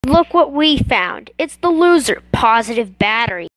Look what we found. It's the loser, positive battery.